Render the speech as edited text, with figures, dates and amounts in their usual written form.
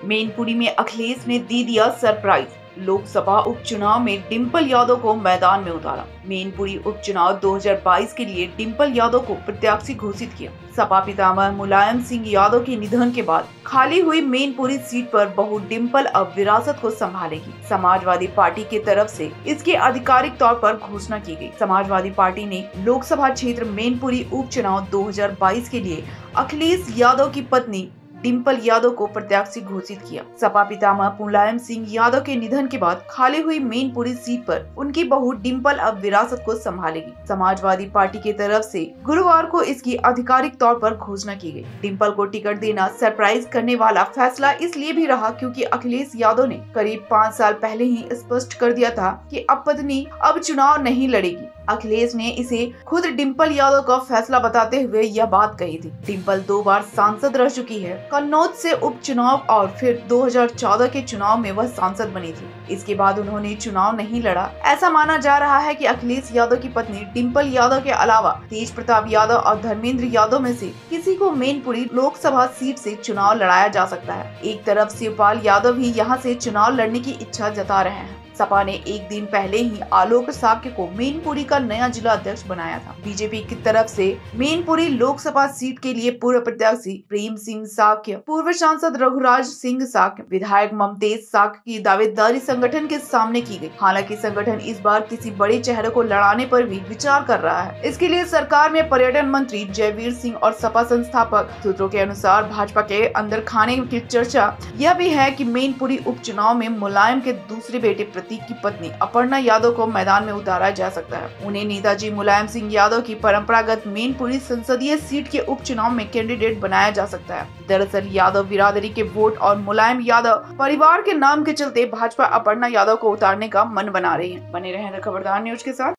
मैनपुरी में अखिलेश ने दे दिया सरप्राइज। लोकसभा उपचुनाव में डिंपल यादव को मैदान में उतारा। मैनपुरी उपचुनाव 2022 के लिए डिंपल यादव को प्रत्याशी घोषित किया। सपा पितामह मुलायम सिंह यादव के निधन के बाद खाली हुई मैनपुरी सीट पर बहू डिंपल अब विरासत को संभालेगी। समाजवादी पार्टी की तरफ से इसकी आधिकारिक तौर पर घोषणा की गई। समाजवादी पार्टी ने लोकसभा क्षेत्र मैनपुरी उपचुनाव 2022 के लिए अखिलेश यादव की पत्नी डिंपल यादव को प्रत्याशी घोषित किया। सपा पितामह मुलायम सिंह यादव के निधन के बाद खाली हुई मैनपुरी सीट पर उनकी बहू डिंपल अब विरासत को संभालेगी। समाजवादी पार्टी की तरफ से गुरुवार को इसकी आधिकारिक तौर पर घोषणा की गई। डिंपल को टिकट देना सरप्राइज करने वाला फैसला इसलिए भी रहा क्योंकि अखिलेश यादव ने करीब 5 साल पहले ही स्पष्ट कर दिया था कि अब पत्नी अब चुनाव नहीं लड़ेगी। अखिलेश ने इसे खुद डिंपल यादव का फैसला बताते हुए यह बात कही थी। डिंपल 2 बार सांसद रह चुकी है। कन्नौज से उपचुनाव और फिर 2014 के चुनाव में वह सांसद बनी थी। इसके बाद उन्होंने चुनाव नहीं लड़ा। ऐसा माना जा रहा है कि अखिलेश यादव की पत्नी डिंपल यादव के अलावा तेज प्रताप यादव और धर्मेंद्र यादव में से किसी को मैनपुरी लोकसभा सीट से चुनाव लड़ाया जा सकता है। एक तरफ शिवपाल यादव भी यहाँ से चुनाव लड़ने की इच्छा जता रहे हैं। सपा ने एक दिन पहले ही आलोक साक्य को मैनपुरी का नया जिला अध्यक्ष बनाया था। बीजेपी की तरफ से मैनपुरी लोकसभा सीट के लिए पूर्व प्रत्याशी प्रेम सिंह साक्य, पूर्व सांसद रघुराज सिंह साक्य, विधायक ममतेज साक्य की दावेदारी संगठन के सामने की गई। हालांकि संगठन इस बार किसी बड़े चेहरे को लड़ाने पर भी विचार कर रहा है। इसके लिए सरकार में पर्यटन मंत्री जयवीर सिंह और सपा संस्थापक सूत्रों के अनुसार भाजपा के अंदर खाने की चर्चा यह भी है कि मैनपुरी उपचुनाव में मुलायम के दूसरे बेटे की पत्नी अपर्णा यादव को मैदान में उतारा जा सकता है। उन्हें नेताजी मुलायम सिंह यादव की परंपरागत मैनपुरी संसदीय सीट के उपचुनाव में कैंडिडेट बनाया जा सकता है। दरअसल यादव बिरादरी के वोट और मुलायम यादव परिवार के नाम के चलते भाजपा अपर्णा यादव को उतारने का मन बना रही है। बने रहें खबरदार न्यूज के साथ।